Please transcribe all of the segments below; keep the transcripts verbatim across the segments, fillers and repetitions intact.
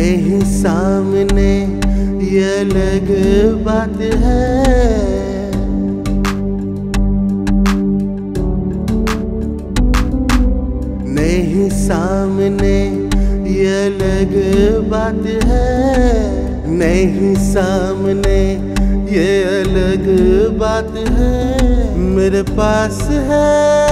नहीं सामने ये अलग बात है। नहीं सामने ये अलग बात है। नहीं सामने ये अलग बात है। मेरे पास है,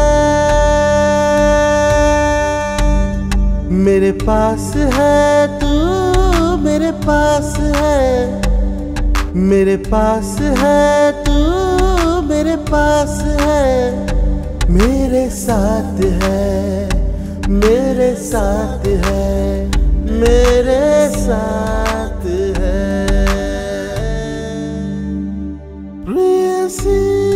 मेरे पास है तू, मेरे पास है, मेरे पास है तू, मेरे पास है, मेरे साथ है, मेरे साथ है, मेरे साथ है। प्रेयसी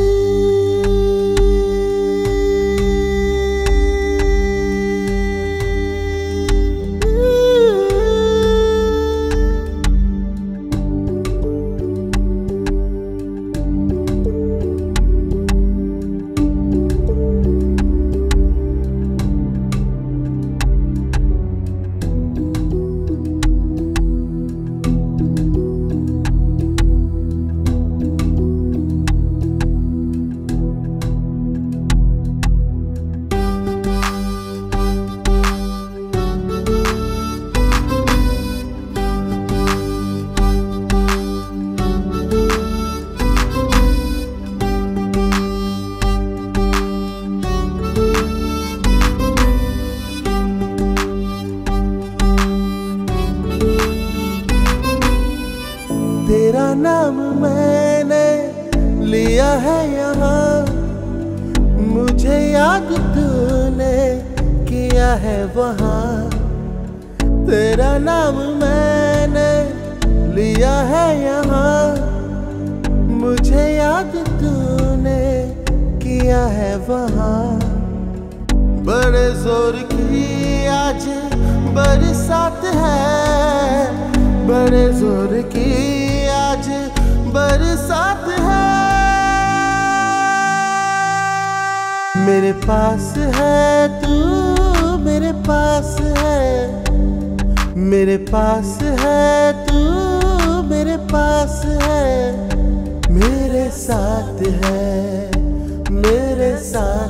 तेरा नाम मैंने लिया है यहाँ, मुझे याद तूने किया है वहाँ। तेरा नाम मैंने लिया है यहाँ, मुझे याद तूने किया है वहाँ। बड़े जोर की आज बरसात है, बड़े जोर की आज बरसात है। मेरे पास है तू, मेरे पास है, मेरे पास है तू, मेरे पास है, मेरे साथ है, मेरे साथ